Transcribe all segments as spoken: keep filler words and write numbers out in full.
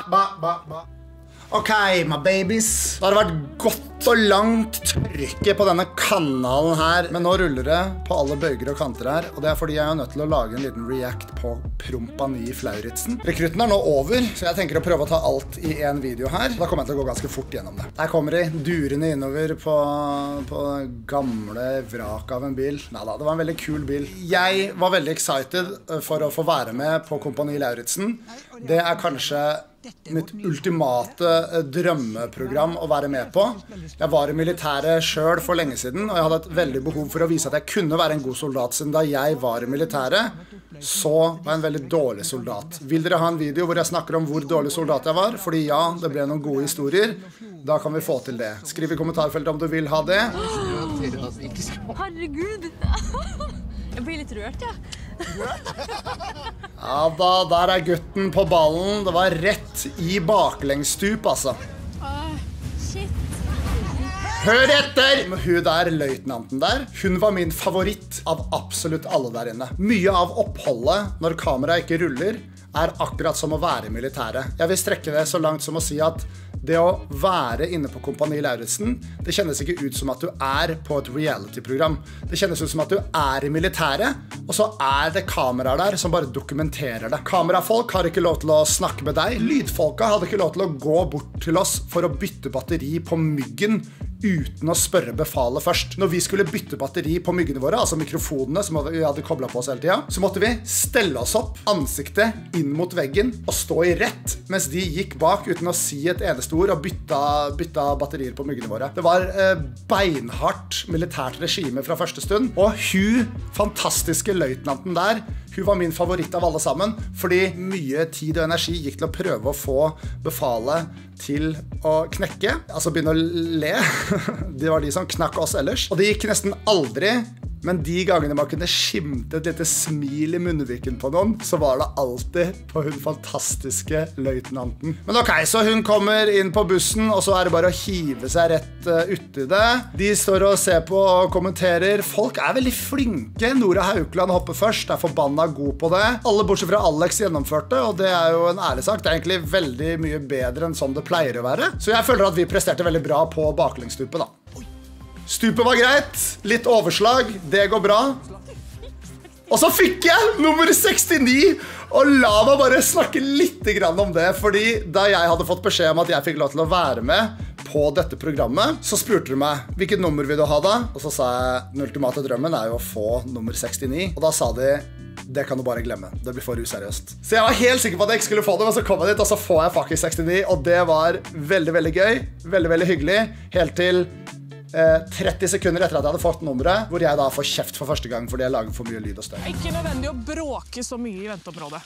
ba, ba, ba. Ok, my babies. Det har vært godt og langt tørke på denne kanalen her, men nå ruller det på alle bøyger og kanter her, og det er fordi jeg er nødt til å lage en liten react på Prompani Flauritzen. Rekrutten er nå over, så jeg tenker å prøve å ta alt i en video her. Da kommer jeg til å gå ganske fort gjennom det. Her kommer de durende innover på, på gamle vrak av en bil. Neida, det var en veldig kul bil. Jeg var veldig excited for å få være med på Kompani Lauritzen. Det er kanskje mitt ultimate drømmeprogram å være med på. Jeg var i militæret selv for lenge siden, og jeg hadde et veldig behov for å vise at jeg kunne være en god soldat, siden da jeg var i militæret, så var jeg en veldig dårlig soldat. Vil dere ha en video hvor jeg snakker om hvor dårlig soldat jeg var? Fordi ja, det ble noen gode historier. Da kan vi få til det. Skriv i kommentarfeltet om du vil ha det. Herregud! Jeg blir litt rørt, ja. Ja da, der er gutten på ballen. Det var rett i baklengsstup, altså. Åh, shit. Hør etter! Hun der, løytnanten der, hun var min favoritt av absolutt alle der inne. Mye av oppholdet når kameraet ikke ruller er akkurat som å være i militæret. Jeg vil strekke det så langt som å si at det å være inne på Kompani Lauritzen, det kjennes ikke ut som at du er på et reality-program. Det kjennes ut som at du er i militæret, og så er det kameraer der som bare dokumenterer det. Kamerafolk har ikke lov til å snakke med deg. Lydfolka hadde ikke lov til å gå bort til oss for å bytte batteri på myggen uten å spørre befalet først. Når vi skulle bytte batteri på myggene våre, altså mikrofonene som vi hadde koblet på oss hele tiden, så måtte vi stelle oss opp, ansiktet inn mot veggen og stå i rett, mens de gikk bak uten å si et eneste ord og bytta, bytta batterier på myggene våre. Det var eh, beinhardt militært regime fra første stund, og hun, fantastiske løytnanten der, hun var min favoritt av alle sammen, fordi mye tid og energi gikk til å prøve å få befalet til å knekke, altså begynne å le. Det var de som knakk oss ellers. Og det gikk nesten aldri, men de gangene man kunne skimte et lite smil i munnviken på noen, så var det alltid på hun fantastiske løytnanten. Men ok, så hun kommer inn på bussen, og så er det bare å hive seg rett uh, uti det. De står og ser på og kommenterer. Folk er veldig flinke. Nora Haukland hopper først, er forbanna god på det. Alle bortsett fra Alex gjennomførte, og det er jo en ærlig sak. Det er egentlig veldig mye bedre enn sånn det pleier å være. Så jeg føler at vi presterte veldig bra på baklengsstupet da. Stupet var greit, litt overslag, det går bra. Og så fikk jeg nummer sekstini, og la meg bare snakke litt grann om det, fordi da jeg hadde fått beskjed om at jeg fikk lov til å være med på dette programmet, så spurte du meg, hvilket nummer vil du ha da? Og så sa jeg, den ultimate drømmen er jo å få nummer sekstini, og da sa de, det kan du bare glemme, det blir for useriøst. Så jeg var helt sikker på at jeg ikke skulle få det, men så kom jeg dit, og så får jeg faktisk sekstini, og det var veldig, veldig gøy, veldig, veldig hyggelig, helt til Eh, tretti sekunder etter at jeg hadde fått nummeret, hvor jeg da får kjeft for første gang fordi jeg lager for mye lyd og støy. Ikke nødvendig å bråke så mye i venteområdet.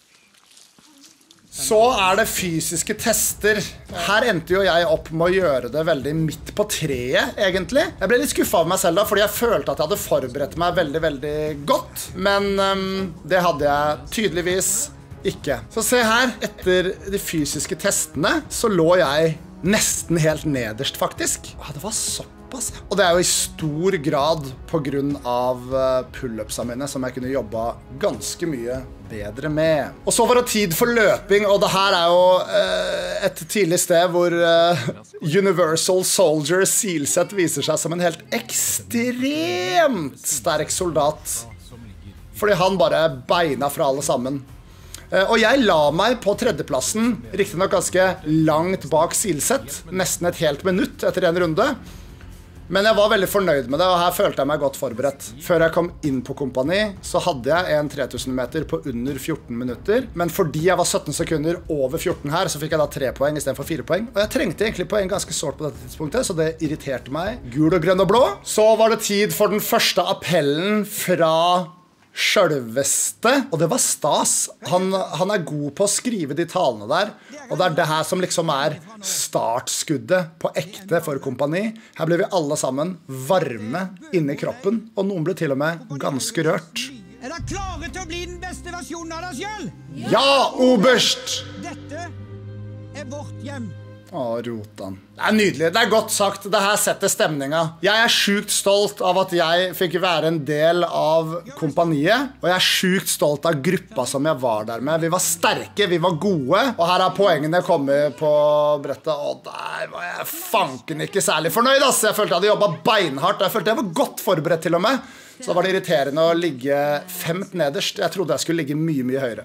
Så er det fysiske tester. Her endte jo jeg opp med å gjøre det veldig midt på treet, egentlig. Jeg ble litt skuffet av meg selv da, fordi jeg følte at jeg hadde forberedt meg veldig, veldig godt. Men um, det hadde jeg tydeligvis ikke. Så se her, etter de fysiske testene, så lå jeg nesten helt nederst, faktisk. Ja, det var såpass. Og det er jo i stor grad på grunn av pull-upsa mine, som jeg kunne jobba ganske mye bedre med. Og så var det tid for løping, og det her er jo uh, et tidlig sted hvor uh, Universal Soldier Silseth viser seg som en helt ekstremt sterk soldat. Fordi han bare beina fra alle sammen. Og jeg la meg på tredjeplassen, riktig nok ganske langt bak Silseth, nesten et helt minutt etter en runde. Men jeg var veldig fornøyd med det, og her følte jeg meg godt forberedt. Før jeg kom inn på Kompani, så hadde jeg en tre tusen meter på under fjorten minutter. Men fordi jeg var sytten sekunder over fjorten her, så fikk jeg da tre poeng i stedet for fire poeng. Og jeg trengte egentlig poeng ganske sårt på dette tidspunktet, så det irriterte meg. Gul og grønn og blå. Så var det tid for den første appellen fra sjølveste, og det var stas. Han, han er god på å skrive de talene der, og det er det her som liksom er startskuddet på ekte for Kompani. Her ble vi alle sammen varme inne i kroppen, og noen ble til og med ganske rørt. Er dere klare til å bli den beste versjonen av deg selv? Ja, oberst! Dette er vårt hjem. Å, Rotan. Det er nydelig, det er godt sagt. Det her setter stemninga. Jeg er sjukt stolt av at jeg fikk være en del av kompaniet, og jeg er sjukt stolt av gruppa som jeg var der med. Vi var sterke, vi var gode, og her har poengene kommet på brettet, og der var jeg fanken ikke særlig fornøyd, ass. Jeg følte jeg hadde jobbet beinhardt, og jeg følte jeg var godt forberedt til og med. Så var det irriterende å ligge femt nederst. Jeg trodde jeg skulle ligge mye, mye høyere.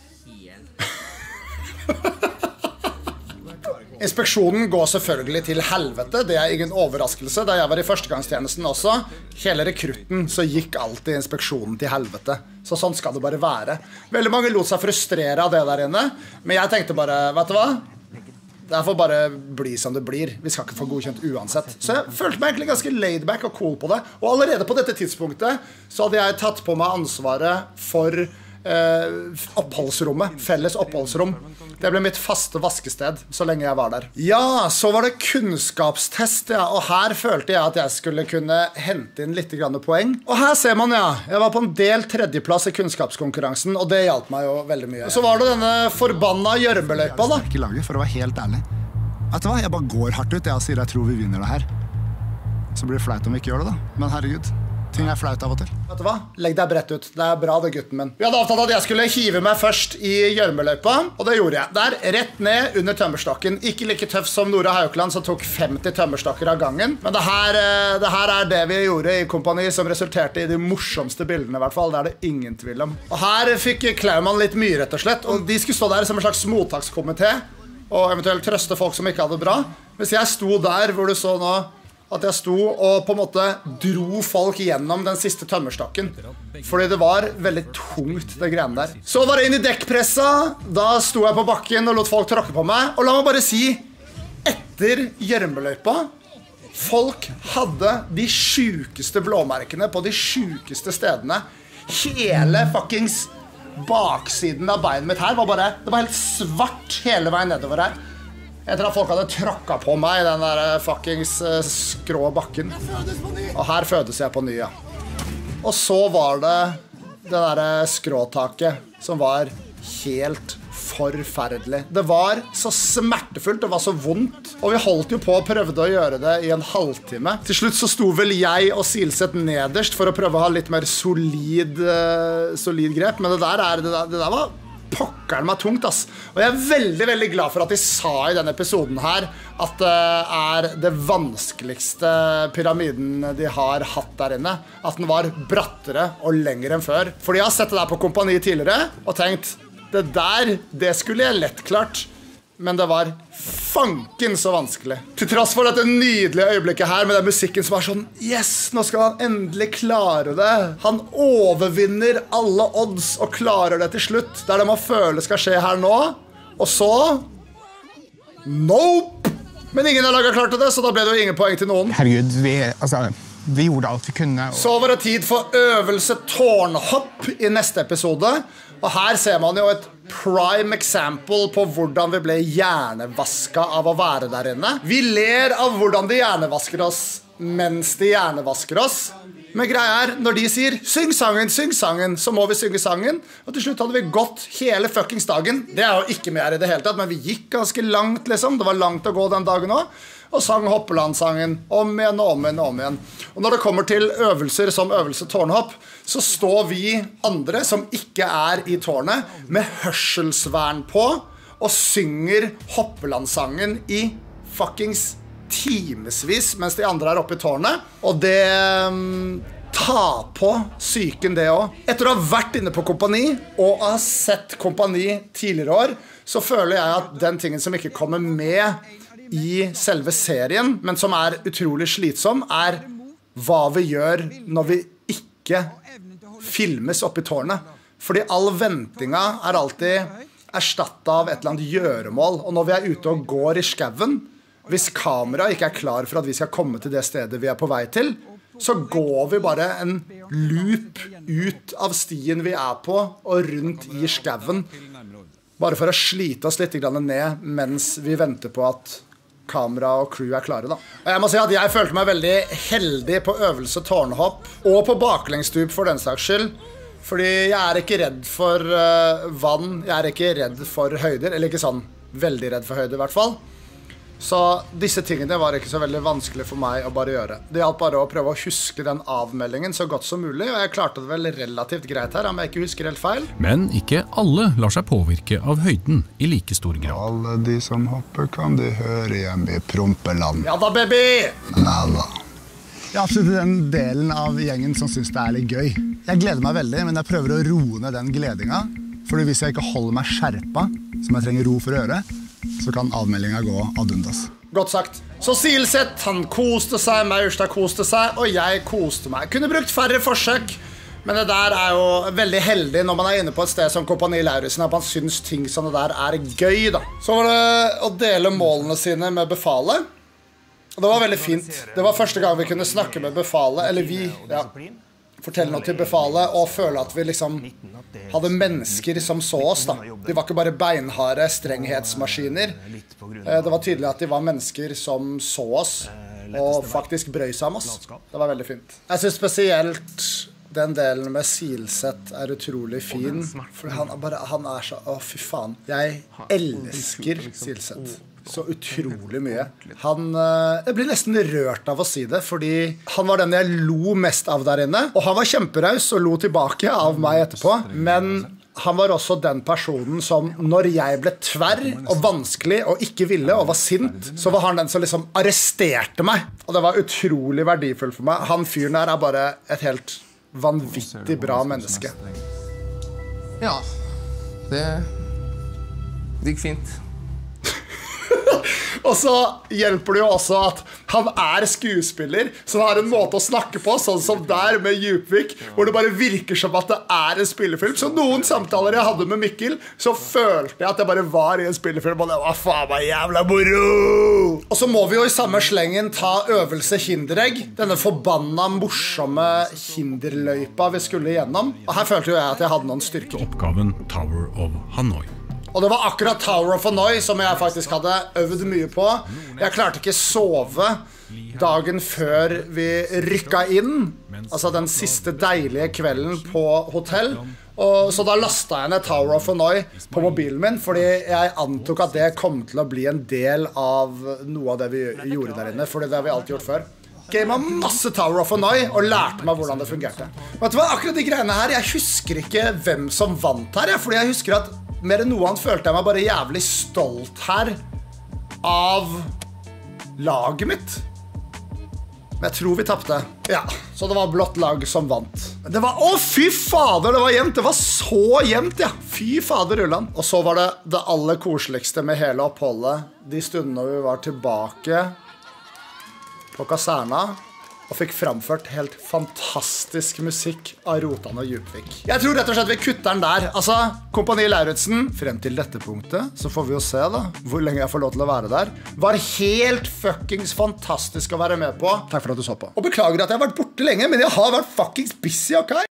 Inspeksjonen går selvfølgelig til helvete, det er ingen overraskelse. Da jeg var i førstegangstjenesten også, hele rekrutten, så gikk alltid inspeksjonen til helvete. Så sånn skal det bare være. Veldig mange lot seg frustrere av det der inne, men jeg tenkte bare, vet du hva? Det får bare bli som det blir. Vi skal ikke få godkjent uansett. Så jeg følte meg egentlig ganske laidback og cool på det. Og allerede på dette tidspunktet så hadde jeg tatt på meg ansvaret for Eh, oppholdsrommet, felles oppholdsrom. Det ble mitt faste vaskested så lenge jeg var der. Ja, så var det kunnskapstest, ja. Og her følte jeg at jeg skulle kunne hente inn litt grann poeng. Og her ser man, ja. Jeg var på en del tredjeplass i kunnskapskonkurransen, og det hjalp meg jo veldig mye. Så var det denne forbanna gjørmeløypa, da. Ikke laget, for å være helt ærlig. Vet du hva, jeg bare går hardt ut. Jeg sier jeg tror vi vinner det her. Så blir det flaut om vi ikke gjør det, da. Men herregud. Ting er flaut av og til. Vet du hva? Legg deg bredt ut. Det er bra det, gutten min. Vi hadde avtalt at jeg skulle hive meg først i gjørmeløypa, og det gjorde jeg. Der, rett ned under tømmerstokken. Ikke like tøff som Nora Haukeland, som tok femti tømmerstokker av gangen. Men det her, det her er det vi gjorde i kompani, som resulterte i de morsomste bildene, i hvert fall. Det er det ingen tvil om. Og her fikk Klaumann litt mye, rett og slett. Og de skulle stå der som en slags mottakskomité, og eventuelt trøste folk som ikke hadde det bra. Hvis jeg sto der, hvor du så nå at jeg sto og på en måte dro folk gjennom den siste tømmerstokken. Fordi det var veldig tungt, det greiene der. Så var det inn i dekkpressa. Da sto jeg på bakken og lot folk tråkke på meg. Og la meg bare si, etter gjørmeløypa, folk hadde de sjukeste blåmerkene på de sjukeste stedene. Hele fuckings baksiden av beinet mitt her var bare, det var helt svart hele veien nedover her. Etter at folk hadde tråkket på meg i den der fuckings skrå bakken. Og her fødes jeg på ny, ja. Og så var det det der skråtaket som var helt forferdelig. Det var så smertefullt, det var så vondt. Og vi holdt jo på og prøvde å gjøre det i en halvtime. Til slutt så sto vel jeg og Silseth nederst for å prøve å ha litt mer solid, uh, solid grep. Men det der, er, det der, det der var pokkeren meg tungt, ass. Og jeg er veldig, veldig glad for at de sa i denne episoden her at det er det vanskeligste pyramiden de har hatt der inne. At den var brattere og lengre enn før. Fordi jeg har sett det der på kompani tidligere og tenkt, det der, det skulle jeg lett klart. Men det var fanken så vanskelig. Til tross for dette nydelige øyeblikket her med den musikken som var sånn, yes, nå skal han endelig klare det. Han overvinner alle odds og klarer det til slutt. Det er det man føler skal skje her nå. Og så, nope. Men ingen har laget klart til det, så da ble det jo ingen poeng til noen. Herregud, vi, altså, vi gjorde alt vi kunne. Og... Så var det tid for øvelse tårnhopp i neste episode. Og her ser man jo et prime example på hvordan vi ble hjernevasket av å være der inne. Vi ler av hvordan de hjernevasker oss mens de hjernevasker oss. Men greia er, når de sier syng sangen, syng sangen, så må vi synge sangen. Og til slutt hadde vi gått hele fuckings dagen. Det er jo ikke mer i det hele tatt, men vi gikk ganske langt liksom. Det var langt å gå den dagen også. Og sang Hoppeland-sangen om igjen og om igjen og om igjen. Og når det kommer til øvelser som øvelse tårnhopp, så står vi andre som ikke er i tårnet med hørselsvern på og synger Hoppeland-sangen i fuckings timesvis mens de andre er oppe i tårnet. Og det um, tar på psyken det også. Etter å ha vært inne på kompani og ha sett kompani tidligere år, så føler jeg at den tingen som ikke kommer med i selve serien, men som er utrolig slitsom, er hva vi gjør når vi ikke filmes oppe i tårnet. Fordi all ventinga er alltid erstattet av et eller annet gjøremål. Og når vi er ute og går i skaven, hvis kamera ikke er klar for at vi skal komme til det stedet vi er på vei til, så går vi bare en loop ut av stien vi er på og rundt i skaven. Bare for å slite oss litt ned mens vi venter på at kamera og crew er klare da. Og jeg må si at jeg følte meg veldig heldig på øvelse tårnhopp, og på baklengsstup for den slags skyld. Fordi jeg er ikke redd for uh, vann, jeg er ikke redd for høyder, eller ikke sånn veldig redd for høyder i hvert fall. Så disse tingene var ikke så veldig vanskelig for meg å bare gjøre. Det gjaldt bare å prøve å huske den avmeldingen så godt som mulig, og jeg klarte det vel relativt greit her, om jeg ikke husker helt feil. Men ikke alle lar seg påvirke av høyden i like stor grad. Alle de som hopper kan de høre hjemme i prompeland. Ja da, baby! Ja da. Jeg er absolutt den delen av gjengen som synes det er litt gøy. Jeg gleder meg veldig, men jeg prøver å roe ned den gledinga. Fordi hvis jeg ikke holder meg skjerpa, som jeg trenger ro for å gjøre, så kan avmeldingen gå ad undas. Godt sagt. Så Silseth, han koste seg, Maurstad koste seg, og jeg koste meg. Kunne brukt færre forsøk, men det der er jo veldig heldig når man er inne på et sted som Kompani Lauritzen, at man synes ting som det der er gøy, da. Så var det å dele målene sine med befalet. Og det var veldig fint. Det var første gang vi kunne snakke med befalet, eller vi, ja, fortelle noe til befalet, og føle at vi liksom hadde mennesker som så oss, da. De var ikke bare beinharde strenghetsmaskiner. Det var tydelig at de var mennesker som så oss, og faktisk brøy seg om oss. Det var veldig fint. Jeg synes spesielt den delen med Silseth er utrolig fin, for han er bare, han er så, å fy faen. Jeg elsker Silseth så utrolig mye. Han, jeg blir nesten rørt av å si det, fordi han var den jeg lo mest av der inne, og han var kjemperaus og lo tilbake av meg etterpå, men han var også den personen som, når jeg ble tverr og vanskelig og ikke ville og var sint, så var han den som liksom arresterte meg, og det var utrolig verdifullt for meg. Han fyren der er bare et helt vanvittig bra menneske. Ja, det, det gikk fint. Og så hjelper det jo også at han er skuespiller, så han har en måte å snakke på, sånn som der med Djupvik, hvor det bare virker som at det er en spillefilm. Så noen samtaler jeg hadde med Mikkel, så følte jeg at jeg bare var i en spillefilm, og det var faen meg jævla moro! Og så må vi jo i samme slengen ta øvelse Hinderegg, denne forbanna morsomme hinderløypa vi skulle igjennom. Og her følte jo jeg at jeg hadde noen styrker. Oppgaven Tower of Hanoi. Og det var akkurat Tower of Hanoi som jeg faktisk hadde øvd mye på. Jeg klarte ikke sove dagen før vi rykka inn, altså den siste deilige kvelden på hotell. Og så da lastet jeg ned Tower of Hanoi på mobilen min, fordi jeg antok at det kom til å bli en del av noe av det vi gjorde der inne, fordi det har vi alltid gjort før. Gamet masse Tower of Hanoi og lærte meg hvordan det fungerte. Vet du hva, akkurat de greiene her, jeg husker ikke hvem som vant her, fordi jeg husker at mer enn noe annet følte jeg meg bare jævlig stolt her av laget mitt. Men jeg tror vi tappte. Ja, så det var blått lag som vant. Det var, å fy fader, det var jevnt. Det var så jevnt, ja. Fy fader, Ulland. Og så var det det aller koseligste med hele oppholdet. De stundene vi var tilbake på kaserna, og fikk framført helt fantastisk musikk av Rotan og Djupvik. Jeg tror rett og slett vi kutter den der. Altså, Kompani Lauritzen, frem til dette punktet, så får vi jo se da, hvor lenge jeg får lov til å være der. Var helt fuckings fantastisk å være med på. Takk for at du så på. Og beklager at jeg har vært borte lenge, men jeg har vært fuckings busy, ok?